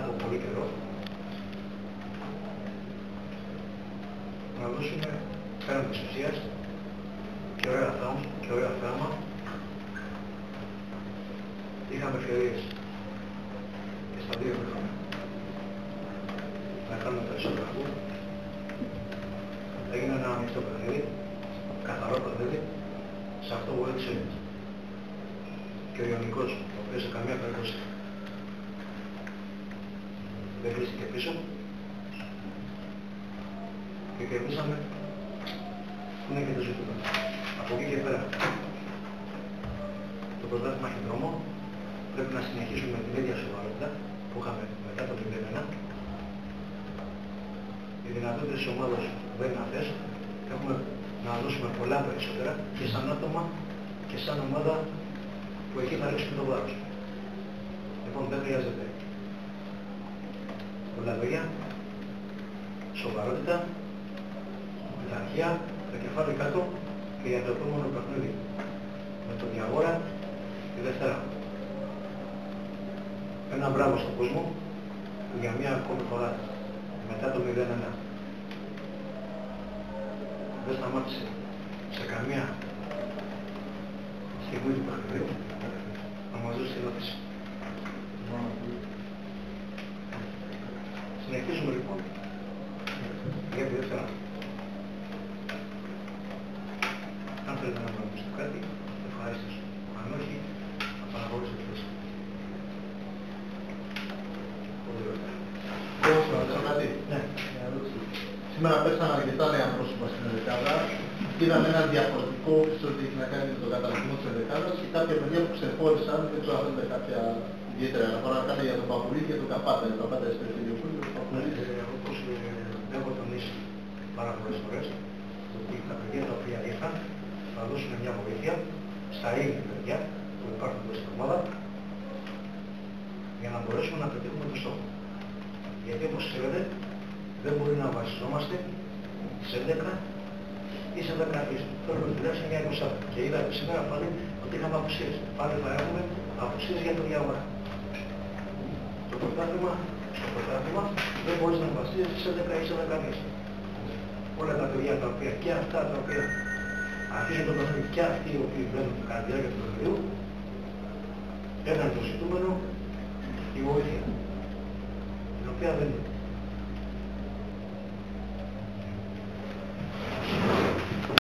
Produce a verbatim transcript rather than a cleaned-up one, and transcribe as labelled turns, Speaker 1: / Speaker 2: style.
Speaker 1: από πολύ καιρό, να δώσουμε πέραν της ουσίας και ωραία θάμα, και ωραία θάμα. Είχαμε ευκαιρίες και στα δύο χρόνια να κάνουμε περισσότερο αγού. Έγινε ένα ανοιχτό παιχνίδι, καθαρό παιχνίδι, σε αυτό που έδειξε και ο Ιωνικός, ο οποίος σε καμία περίπτωση δεν κλείστηκε πίσω και κερδίσαμε, που είναι και το ζητούμενο. Από εκεί και πέρα, το πρωτάθλημα έχει δρόμο, πρέπει να συνεχίσουμε την ίδια σοβαρότητα που είχαμε μετά το μηδέν ένα. Οι δυνατότητες της ομάδας δεν είναι αυτές, έχουμε να δώσουμε πολλά περισσότερα και σαν άτομα και σαν ομάδα που εκεί θα ρίξουμε το βάρος. Λοιπόν, δεν χρειάζεται πολλά λόγια, σοβαρότητα, πειθαρχία, το κεφάλι κάτω και για το επόμενο παιχνίδι με τον Διαγόρα τη Δευτέρα. Ένα μπράβο στον κόσμο που για μία ακόμη φορά μετά το μηδέν ένα δεν σταμάτησε σε καμία στιγμή του παιχνιδιού να μας δώσει την όθηση. Συνεχίζουμε λοιπόν για τη Δευτέρα. Αν θέλετε να μου πείτε κάτι, ευχαρίστως. Αν όχι, θα παραχωρήσω τη θέση. Πολύ ωραία.
Speaker 2: Πώς να ρωτήσω κάτι.
Speaker 1: Ναι.
Speaker 2: Σήμερα πέσαν αρκετά νέα πρόσωπα στην ενδεκάδα. Είδαμε ένα διαφορετικό σε ό,τι έχει να κάνει με τον καταργισμό της ενδεκάδας και κάποια παιδιά που ξεχώρισαν, δεν ξέρω αν θέλετε κάποια ιδιαίτερα αναφορά να κάνετε για τον Παπουλή και τον Καπάτα. Για τον Καπάτα της Περιφερειοκούλου και τον Παπουλή.
Speaker 1: Όπως έχω τονίσει πάρα πολλές φορές, ότι τα παιδιά τα οποία ήρθαν θα δώσουν μια βοήθεια στα ίδια παιδιά που υπάρχουν εδώ στην ομάδα για να μπορέσουμε να πετύχουμε το στόχο. Γιατί όπως ξέρετε, δεν μπορεί να βασιζόμαστε σε έντεκα ή σε δέκα αφήσεις. Θέλουμε τουλάχιστον μια είκοσι. Και είδατε σήμερα πάλι ότι είχαμε απουσίες. Πάλι θα έχουμε απουσίες για το Διαγόρα. Το πρωτάθλημα, στο πρωτάθλημα δεν μπορείς να βασίζεσαι σε έντεκα ή σε δέκα αφήσεις. Όλα τα παιδιά τα οποία και αυτά τα οποία αρχίζουν το παιχνίδι και αυτοί οι οποίοι μπαίνουν κατά τη διάρκεια του παιχνιδιού, έναν το ζητούμενο η βοήθεια, την οποία δεν είναι.